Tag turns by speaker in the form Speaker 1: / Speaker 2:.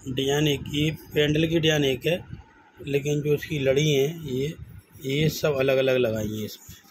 Speaker 1: Design एक, ये पेंडल की डिजाइन एक है, लेकिन जो इसकी लड़ी हैं ये सब अलग अलग लगाई हैं इसमें।